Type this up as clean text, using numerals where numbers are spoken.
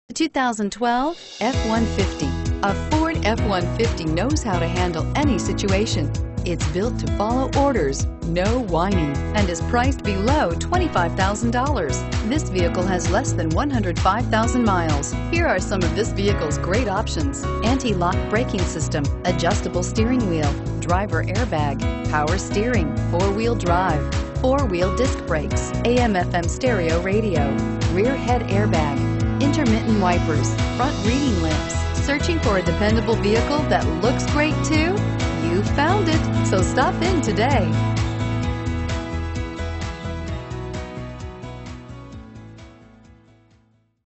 The 2012 F-150. A Ford F-150 knows how to handle any situation. It's built to follow orders, no whining, and is priced below $25,000. This vehicle has less than 105,000 miles. Here are some of this vehicle's great options: anti-lock braking system, adjustable steering wheel, driver airbag, power steering, four-wheel drive, four-wheel disc brakes, AM/FM stereo radio, rear head airbag, intermittent wipers, front reading lamps. Searching for a dependable vehicle that looks great too? You found it, so stop in today.